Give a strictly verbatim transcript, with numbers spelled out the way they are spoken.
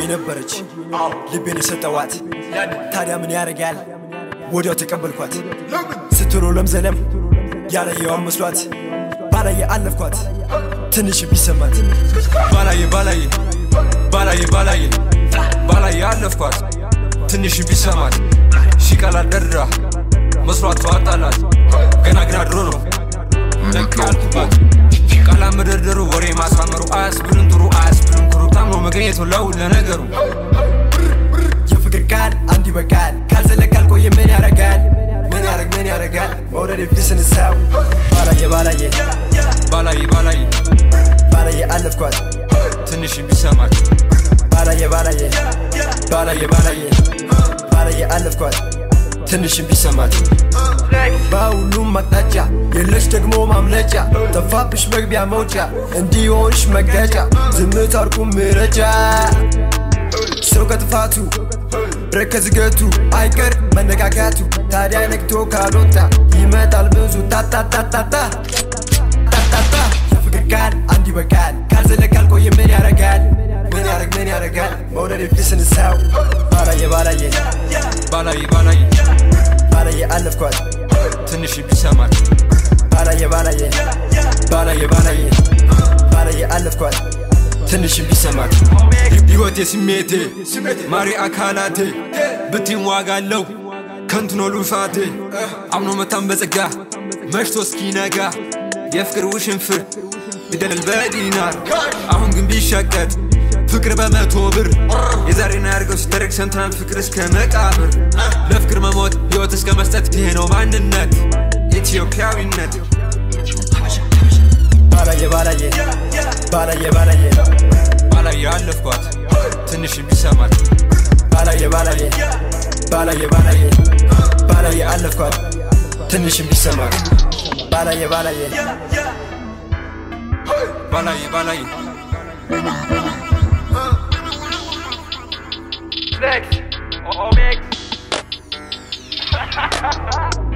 ነበረች ልቤን የሰጠዋት ታዲያ ምን ያረጋል ወዲያው ተቀበልኳት ስትሮ ለምዘለም ያለየው መስሏት ባላየ አለፍኳት ትንሽ ቢሰማት ባላየ ባላየ ባላየ ባላየ ባላየ አለፍኳት ትንሽ ቢሰማት ሽቃላ ደርራ መስሏት ተዋጣላት ገና ግና ድሮ ነው ነቃልኩባት ቃላ መደርደሩ ወሬ ማሳመሩ አያስብልን ጥሩ አያስብልን ጥሩ ታምኖ መገኘቱ ለው ለነገሩ የፍቅር ቃል አንድ ይበቃል ካልዘለቃል ቆየ ምን ያረጋል ምን ያረግ ምን ያረጋል ወረደ ፊስን ሳው ባላየ ባላየ ባላየ ባላየ ባላየ አለፍኳት ትንሽ ቢሰማት ባላየ ባላየ ባላየ ባላየ ባላየ አለፍኳት ትንሽ ቢሰማት ባውሉም መጣጫ የለሽ ደግሞ ማምለጫ ተፋብሽ መግቢያ መውጫ እንዲሆንሽ መገጫ ዝምታርኩም ምረጫ ሰው ከጥፋቱ ረከዝገቱ አይቀር መነጋጋቱ ታዲያ ነክቶ ካልወጣ ይመጣል ብዙ ታታታታታ ታታታ የፍቅር ቃል አንድ ይበቃል ካልዘለቃል ቆየ ምን ያረጋል ምን ያረግ ምን ያረጋል መውደድ ፊስን ሳው ባላየ ባላየ ባላየ ባላየ ባላየ አለፍኳት ትንሽ ቢሰማት ባላየ ባላየ ባላየ ባላየ ባላየ አለፍኳት ትንሽ ቢሰማት ህይወቴ ስሜቴ ማሪ አካላቴ ብትም ዋጋለው ከንቱ ነው ልፋቴ አምኖ መታም በጸጋ መሽቶ እስኪነጋ የፍቅር ውሽንፍር ቢደለል በዲናር አሁን ግን ቢሸቀጥ ፍቅር በመቶ ብር የዛሬና ያርገው ሲደረግ ሰንትናል ፍቅር እስከ መቃብር ለፍቅር መሞት ህይወት እስከ መስጠት ይሄ ነው ማንነት ኢትዮጵያዊነት ባላየ ባላየ ባላየ ባላየ ባላየ አለፍኳት ትንሽ ቢሰማት ባላየ ባላየ ባላየ ባላየ ባላየ አለፍኳት ትንሽ ቢሰማት ባላየ ባላየ ባላየ ባላየ Flex, oh, oh, mix.